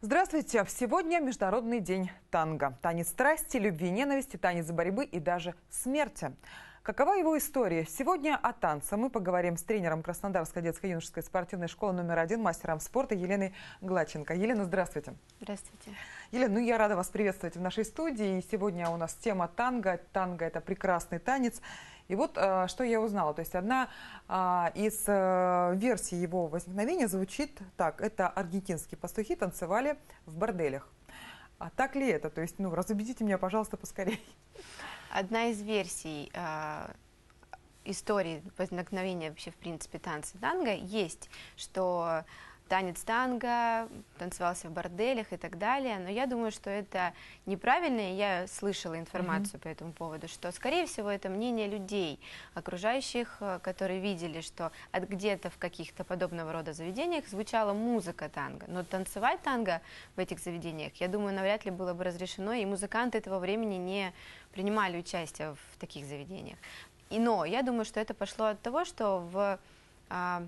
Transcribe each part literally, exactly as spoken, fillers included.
Здравствуйте! Сегодня Международный день танго. Танец страсти, любви и ненависти, танец борьбы и даже смерти. Какова его история? Сегодня о танце мы поговорим с тренером Краснодарской детско-юношеской спортивной школы номер один, мастером спорта Еленой Гладченко. Елена, здравствуйте. Здравствуйте. Елена, ну я рада вас приветствовать в нашей студии. И сегодня у нас тема танго. Танго – это прекрасный танец. И вот а, что я узнала. То есть одна а, из а, версий его возникновения звучит так. Это аргентинские пастухи танцевали в борделях. А так ли это? То есть, ну, разубедите меня, пожалуйста, поскорее. Одна из версий э, истории возникновения вообще, в принципе, танца танго есть, что танец танго танцевался в борделях и так далее, но я думаю, что это неправильно, и я слышала информацию mm-hmm. по этому поводу, что, скорее всего, это мнение людей, окружающих, которые видели, что где-то в каких-то подобного рода заведениях звучала музыка танго, но танцевать танго в этих заведениях, я думаю, навряд ли было бы разрешено, и музыканты этого времени не принимали участие в таких заведениях. И, но я думаю, что это пошло от того, что в... А,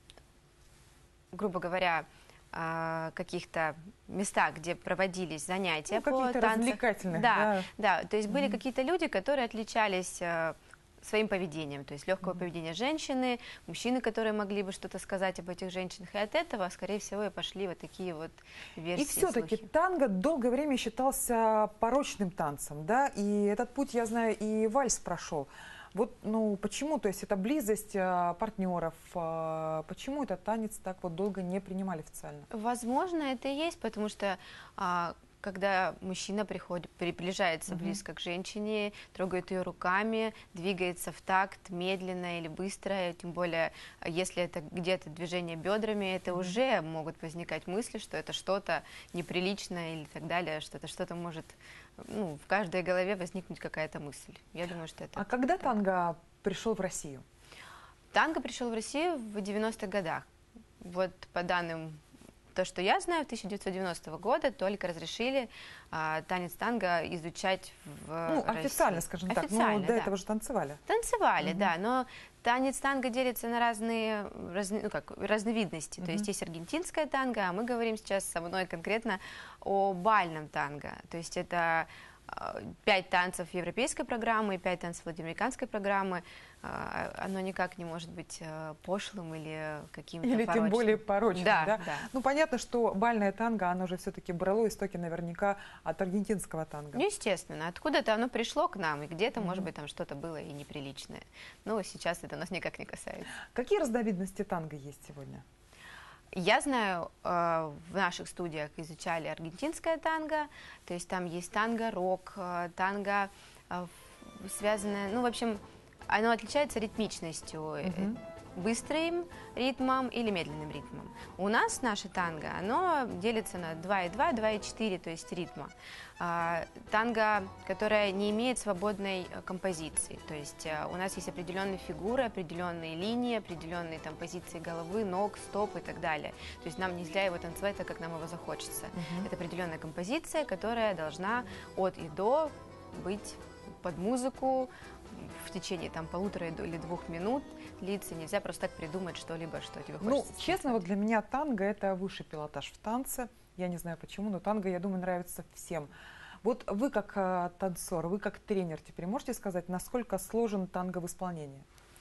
грубо говоря, каких-то местах, где проводились занятия, ну, по танцам. Развлекательных. Да, да, да, то есть были mm-hmm. какие-то люди, которые отличались своим поведением, то есть легкого mm-hmm. поведения женщины, мужчины, которые могли бы что-то сказать об этих женщинах, и от этого, скорее всего, и пошли вот такие вот версии. И все-таки танго долгое время считался порочным танцем, да, и этот путь, я знаю, и вальс прошел. Вот, ну, почему, то есть это близость а, партнеров, а, почему этот танец так вот долго не принимали официально? Возможно, это и есть, потому что а, когда мужчина приходит, приближается угу. близко к женщине, трогает ее руками, двигается в такт, медленно или быстро, тем более, если это где-то движение бедрами, это угу. уже могут возникать мысли, что это что-то неприличное или так далее, что-то что-то может... Ну, в каждой голове возникнуть какая-то мысль. Я думаю, что это... А когда танго пришел в Россию? Танго пришел в Россию в девяностых годах. Вот по данным, то, что я знаю, в тысяча девятьсот девяностого года только разрешили а, танец танго изучать в Ну, России. Официально, скажем так. Официально, ну, до да. этого же танцевали. Танцевали, угу. да, но танец танго делится на разные, разные ну, как, разновидности. угу. То есть есть аргентинское танго, а мы говорим сейчас со мной конкретно о бальном танго. То есть это пять танцев европейской программы и пять танцев латиноамериканской программы. Оно никак не может быть пошлым или каким-то Или порочным. тем более порочным. Да, да? Да. Ну, понятно, что бальное танго, оно же все-таки брало истоки наверняка от аргентинского танго. Ну, естественно. Откуда-то оно пришло к нам, и где-то, mm-hmm. может быть, там что-то было и неприличное. Но сейчас это нас никак не касается. Какие разновидности танго есть сегодня? Я знаю, в наших студиях изучали аргентинское танго, то есть там есть танго, рок, танго связанное, ну, в общем, оно отличается ритмичностью, uh-huh. быстрым ритмом или медленным ритмом. У нас наше танго, оно делится на два и два, два и четыре, то есть ритма. Танго, которая не имеет свободной композиции, то есть у нас есть определенные фигуры, определенные линии, определенные там позиции головы, ног, стоп и так далее. То есть нам нельзя его танцевать так, как нам его захочется. Uh-huh. Это определенная композиция, которая должна от и до быть под музыку в течение там полутора или двух минут длиться. Нельзя просто так придумать что-либо, что тебе хочется. Ну, честно, вот для меня танго – это высший пилотаж в танце. Я не знаю почему, но танго, я думаю, нравится всем. Вот вы как э, танцор, вы как тренер теперь можете сказать, насколько сложен танго в исполнении?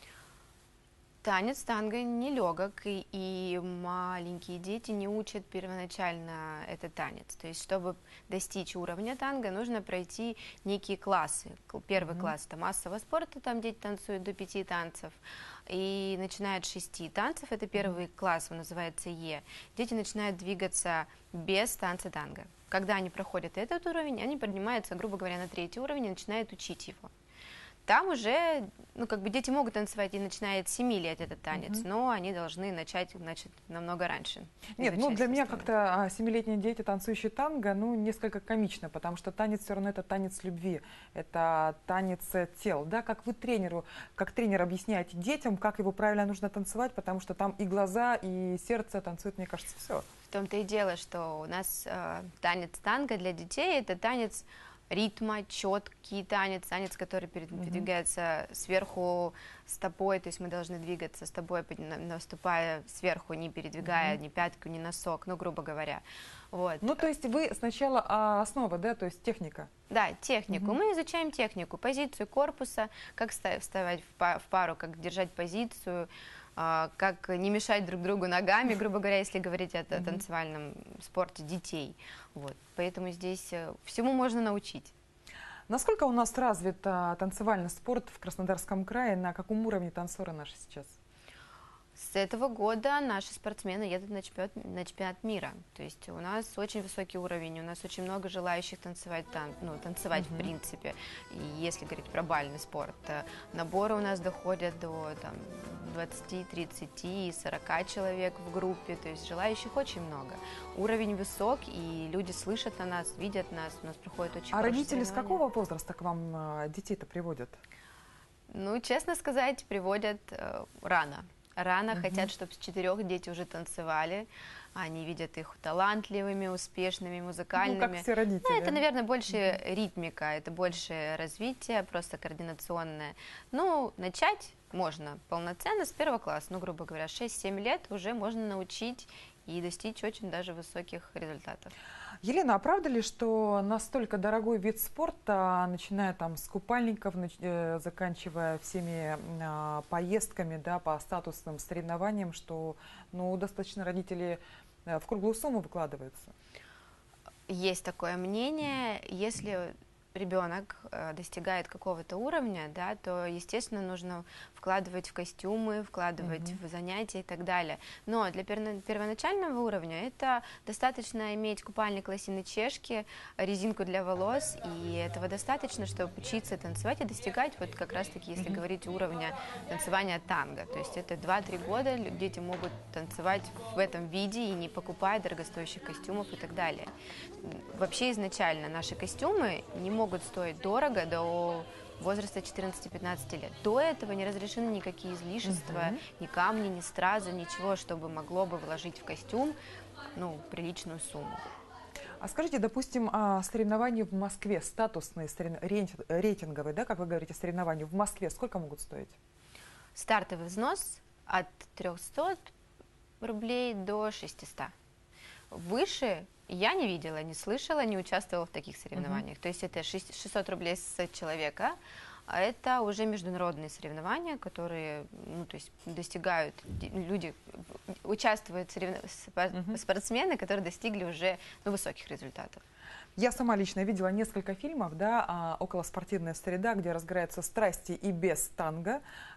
Танец танго нелегок, и, и маленькие дети не учат первоначально этот танец. То есть, чтобы достичь уровня танго, нужно пройти некие классы. Первый mm-hmm. класс – это массового спорта, там дети танцуют до пяти танцев. И начинают с шести танцев, это первый mm-hmm. класс, он называется Е. Дети начинают двигаться без танца танго. Когда они проходят этот уровень, они поднимаются, грубо говоря, на третий уровень и начинают учить его. Там уже, ну, как бы дети могут танцевать и начинают с семи лет этот танец, uh-huh. но они должны начать, значит, намного раньше. Нет, ну, для меня как-то семилетние дети, танцующие танго, ну, несколько комично, потому что танец все равно это танец любви, это танец тел, да, как вы тренеру, как тренер объясняете детям, как его правильно нужно танцевать, потому что там и глаза, и сердце танцуют, мне кажется, все. В том-то и дело, что у нас э, танец танго для детей – это танец ритма, четкий танец, танец, который передвигается mm-hmm. сверху стопой, то есть мы должны двигаться стопой, наступая сверху, не передвигая mm-hmm. ни пятку, ни носок, ну, грубо говоря. Вот. Ну, то есть вы сначала а, основа, да, то есть техника? Да, технику. Mm-hmm. Мы изучаем технику, позицию корпуса, как вставать в пару, как держать позицию, как не мешать друг другу ногами, грубо говоря, если говорить о mm-hmm. танцевальном спорте детей. Вот. Поэтому здесь всему можно научить. Насколько у нас развит а, танцевальный спорт в Краснодарском крае? На каком уровне танцоры наши сейчас? С этого года наши спортсмены едут на чемпионат, на чемпионат мира. То есть у нас очень высокий уровень, у нас очень много желающих танцевать, тан, ну, танцевать mm-hmm. в принципе. И если говорить про бальный спорт, наборы у нас доходят до там, двадцати, тридцати, сорока человек в группе. То есть желающих очень много. Уровень высок, и люди слышат о нас, видят нас. У нас проходит очень А родители с какого возраста к вам детей-то приводят? Ну, честно сказать, приводят э, рано. Рано mm-hmm. хотят, чтобы с четырех дети уже танцевали. Они видят их талантливыми, успешными, музыкальными. Ну, как все родители. Ну, это, наверное, больше mm-hmm. ритмика, это больше развитие, просто координационное. Ну, начать можно полноценно с первого класса. Ну, грубо говоря, шесть-семь лет уже можно научить и достичь очень даже высоких результатов. Елена, а правда ли, что настолько дорогой вид спорта, начиная там с купальников, э, заканчивая всеми э, поездками, да, по статусным соревнованиям, что, ну, достаточно родители э, в круглую сумму выкладываются? Есть такое мнение. Если ребенок э, достигает какого-то уровня, да, то, естественно, нужно вкладывать в костюмы, вкладывать mm-hmm. в занятия и так далее. Но для перво- первоначального уровня это достаточно иметь купальник лосиной чешки, резинку для волос, и этого достаточно, чтобы учиться танцевать и достигать, вот как раз-таки, если mm-hmm. говорить уровня танцевания танго. То есть это два-три года дети могут танцевать в этом виде и не покупая дорогостоящих костюмов и так далее. Вообще изначально наши костюмы не могут могут стоить дорого до возраста четырнадцати-пятнадцати лет. До этого не разрешены никакие излишества, uh-huh. ни камни, ни стразы, ничего, чтобы могло бы вложить в костюм, ну, приличную сумму. А скажите, допустим, соревнования в Москве, статусные, рейтинговые, да, как вы говорите, соревнования в Москве, сколько могут стоить? Стартовый взнос от трёхсот рублей до шестисот. Выше я не видела, не слышала, не участвовала в таких соревнованиях. Uh-huh. То есть это шестьсот рублей с человека, а это уже международные соревнования, которые, ну, то есть достигают, люди, участвуют соревнов... uh-huh. спортсмены, которые достигли уже, ну, высоких результатов. Я сама лично видела несколько фильмов, да, околоспортивная среда, где разгораются страсти и без танго,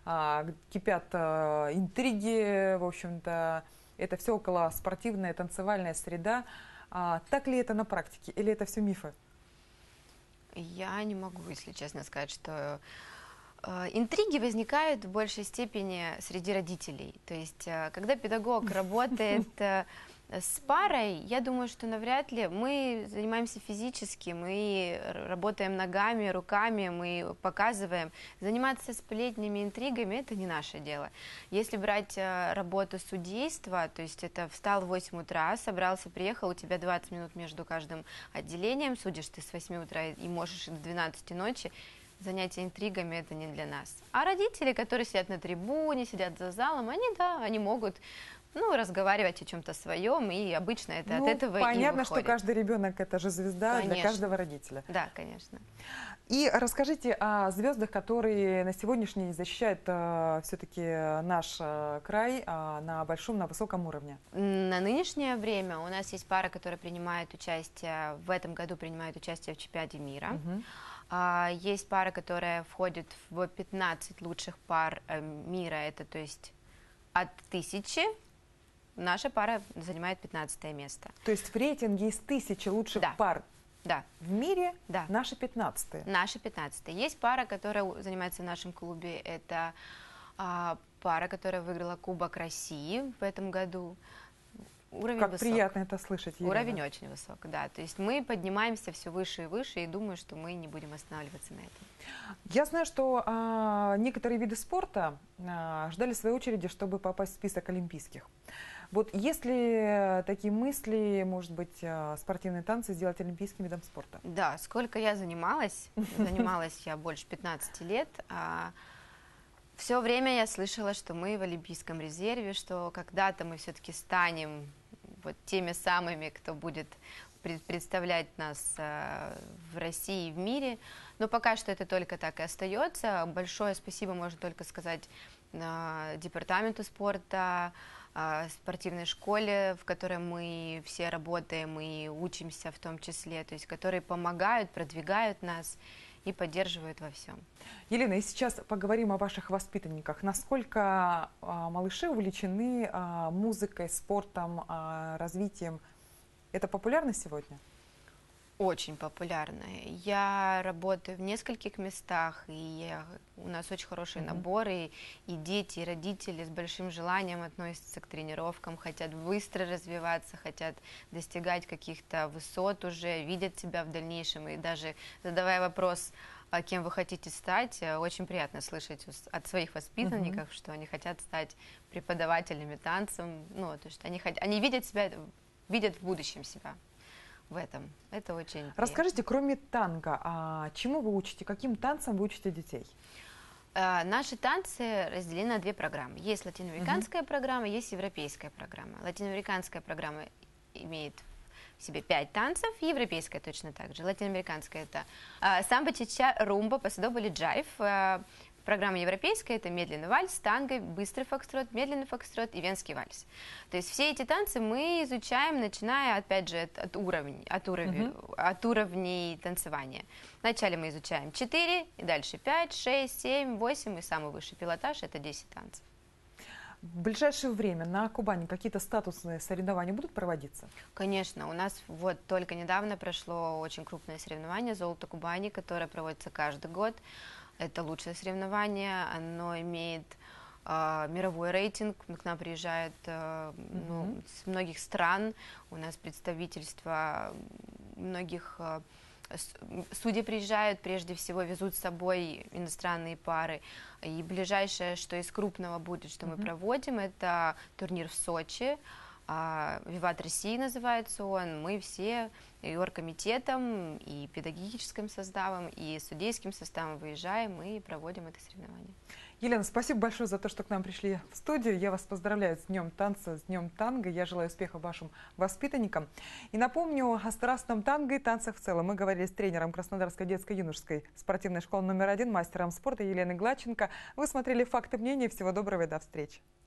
кипят интриги, в общем-то, это все околоспортивная танцевальная среда. А, так ли это на практике или это все мифы? Я не могу, если честно, сказать, что э, интриги возникают в большей степени среди родителей. То есть, э, когда педагог работает э, с парой, я думаю, что навряд ли мы занимаемся физически, мы работаем ногами, руками, мы показываем. Заниматься сплетнями, интригами – это не наше дело. Если брать работу судейства, то есть это встал в восемь утра, собрался, приехал, у тебя двадцать минут между каждым отделением, судишь ты с восьми утра и можешь до двенадцати ночи, занятия интригами – это не для нас. А родители, которые сидят на трибуне, сидят за залом, они, да, они могут, ну, разговаривать о чем-то своем, и обычно это ну, от этого понятно, и выходит. Что каждый ребенок – это же звезда, конечно, для каждого родителя. Да, конечно. И расскажите о звездах, которые на сегодняшний день защищают э, все-таки наш э, край э, на большом, на высоком уровне. На нынешнее время у нас есть пара, которая принимает участие, в этом году принимает участие в чемпионате мира. Угу. А, есть пара, которая входит в пятнадцать лучших пар э, мира, это то есть от тысячи. Наша пара занимает пятнадцатое место. То есть в рейтинге из тысячи лучших да. пар да. в мире да. наши пятнадцатые? Наши пятнадцатые. Есть пара, которая занимается в нашем клубе, это а, пара, которая выиграла Кубок России в этом году. Уровень как высок. Приятно это слышать, Елена. Уровень очень высок, да. То есть мы поднимаемся все выше и выше, и думаю, что мы не будем останавливаться на этом. Я знаю, что а, некоторые виды спорта а, ждали своей очереди, чтобы попасть в список олимпийских. Вот есть ли такие мысли, может быть, спортивные танцы сделать олимпийским видом спорта? Да, сколько я занималась, занималась я больше пятнадцати лет, Все время я слышала, что мы в Олимпийском резерве, что когда-то мы все-таки станем вот теми самыми, кто будет представлять нас в России и в мире. Но пока что это только так и остается. Большое спасибо можно только сказать департаменту спорта, спортивной школе, в которой мы все работаем и учимся в том числе, то есть которые помогают, продвигают нас и поддерживают во всем. Елена, и сейчас поговорим о ваших воспитанниках. Насколько а, малыши увлечены а, музыкой, спортом, а, развитием? Это популярно сегодня? Очень популярно. Я работаю в нескольких местах, и я, у нас очень хорошие mm-hmm. наборы, и, и дети, и родители с большим желанием относятся к тренировкам, хотят быстро развиваться, хотят достигать каких-то высот уже, видят себя в дальнейшем, и даже задавая вопрос, кем вы хотите стать, очень приятно слышать от своих воспитанников, mm-hmm. что они хотят стать преподавателями танцев, ну, то есть они, они видят себя, видят в будущем себя в этом. Это очень приятно. Расскажите, кроме танго, а чему вы учите, каким танцам вы учите детей? А, наши танцы разделены на две программы. Есть латиноамериканская uh-huh. программа, есть европейская программа. Латиноамериканская программа имеет в себе пять танцев, европейская точно так же. Латиноамериканская это а, самбо, ча-ча, румба, пасодобль и джайв. А, Программа европейская – это медленный вальс, танго, быстрый фокстрот, медленный фокстрот и венский вальс. То есть все эти танцы мы изучаем, начиная, опять же, от, от, уровней, от, уровень, uh-huh. от уровней танцевания. Вначале мы изучаем четыре, и дальше пять, шесть, семь, восемь, и самый высший пилотаж – это десять танцев. В ближайшее время на Кубани какие-то статусные соревнования будут проводиться? Конечно, у нас вот только недавно прошло очень крупное соревнование «Золото Кубани», которое проводится каждый год. Это лучшее соревнование, оно имеет э, мировой рейтинг, к нам приезжают э, mm-hmm. ну, с многих стран, у нас представительства многих э, судьи приезжают, прежде всего везут с собой иностранные пары, и ближайшее, что из крупного будет, что mm-hmm. мы проводим, это турнир в Сочи, «Виват России» называется он, мы все и оргкомитетом, и педагогическим составом, и судейским составом выезжаем и проводим это соревнование. Елена, спасибо большое за то, что к нам пришли в студию. Я вас поздравляю с Днем танца, с Днем танго. Я желаю успехов вашим воспитанникам. И напомню о страстном танго и танцах в целом. Мы говорили с тренером Краснодарской детско-юношеской спортивной школы номер один, мастером спорта Еленой Гладченко. Вы смотрели «Факты мнения». Всего доброго и до встречи.